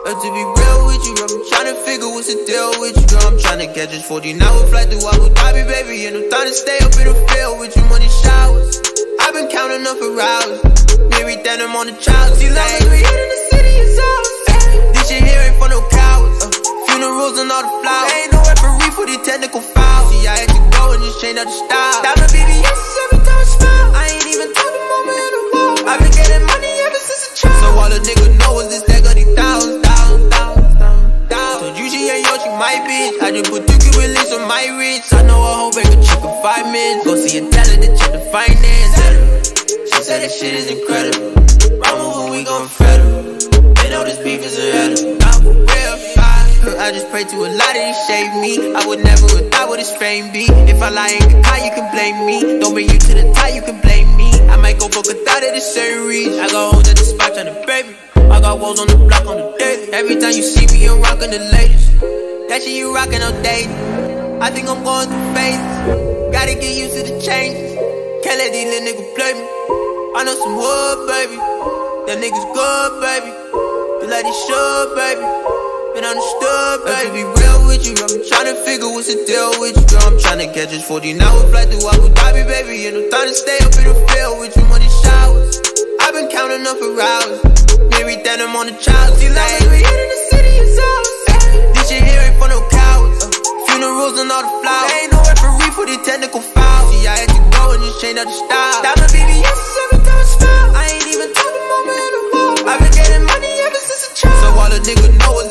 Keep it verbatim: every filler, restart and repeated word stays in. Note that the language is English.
But to be real with you, I'm tryna figure what's the deal with you. Girl, I'm tryna catch this fourteen hour flight through Abu Dhabi, baby. And I'm trying to stay up in the field with you money showers. I've been counting up for hours. Maybe then I'm on the child. See, like, we hit in the city, it's ours. This shit here ain't for no cowards. Uh, funerals and all the flowers. There ain't no referee for the technical fouls. See, I had to go and just change up the style. Diamond B B S every time I smile. I ain't even talking moment in the wall. I've been getting money ever since a child. So all a nigga know is this stack of these thousands, thousands, thousands, thousands, thousands. Told you she ain't yours, she my bitch. I just put two cubic links on my wrist. I know a whole bag of chicken five minutes. Go see a teller to check the finance. She said this shit is incredible. Rama, when we gon' federal. They know this beef is irrelevant. I'm for real. I just pray to a lot that he shave me. I would never have thought what his fame be. If I lie in the car, you can blame me. Don't bring you to the top, you can blame me. I might go fuck a thought at the series. I got hoes at the spot tryna baby. I got woes on the block on the daily. Every time you see me, I'm rockin' the latest. That shit you rockin' all day. I think I'm going through phases. Gotta get used to the changes. Can't let these little niggas play me. I know some wood, baby. That niggas good, baby. You like this should, baby. Been understood, baby. To be real with you, I'm tryna figure what's the deal with you. Girl, I'm tryna catch this fourteen hour flight through Abu Dhabi, baby. And I'm tryna stay up in the field with you money showers. I've been counting up for hours. Maybe then I'm on the child. See, like, we hit in the city, it's ours. This shit here ain't for no cowards. Uh, funerals and all the flowers. There ain't no referee for the technical fouls. See, I had to go and just change up the style. Diamond B B S every time I smile. I ain't even talking moment in the wall. I've been getting money ever since a child. So all a nigga know is